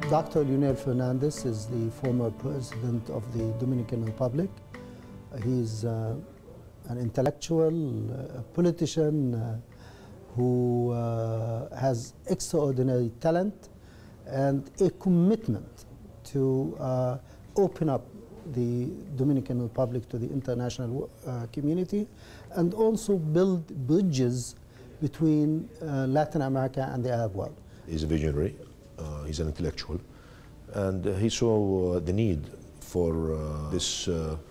Dr. Leonel Fernandez is the former president of the Dominican Republic. He's an intellectual, a politician who has extraordinary talent and a commitment to open up the Dominican Republic to the international community and also build bridges between Latin America and the Arab world. He's a visionary, he's an intellectual, and he saw the need for this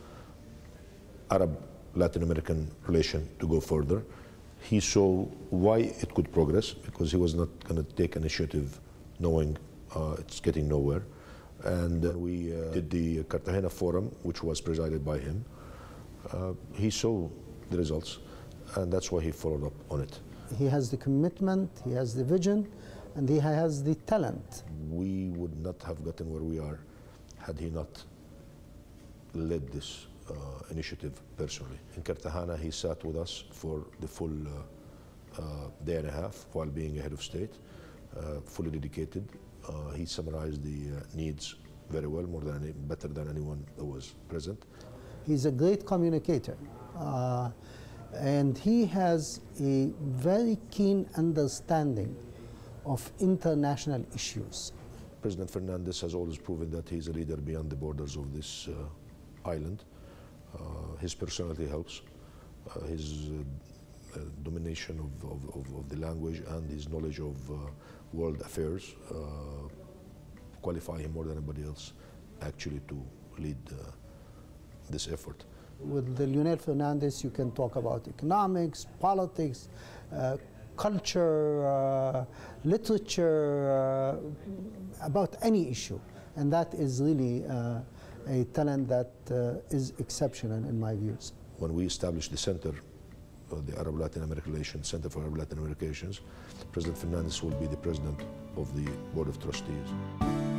Arab-Latin American relation to go further. He saw why it could progress, because he was not going to take initiative knowing it's getting nowhere. And we did the Cartagena Forum, which was presided by him. He saw the results, and that's why he followed up on it. He has the commitment, he has the vision, and he has the talent. We would not have gotten where we are had he not led this initiative personally. In Cartagena, he sat with us for the full day and a half while being a head of state, fully dedicated. He summarized the needs very well, better than anyone that was present. He's a great communicator, and he has a very keen understanding of international issues. President Fernandez has always proven that he's a leader beyond the borders of this island. His personality helps. His domination of the language and his knowledge of world affairs qualify him more than anybody else actually to lead this effort. With Leonel Fernandez, you can talk about economics, politics, culture, literature, about any issue. And that is really a talent that is exceptional in my views. When we established the center, the Arab-Latin American Relations, Center for Arab-Latin American Relations, President Fernandez will be the president of the Board of Trustees.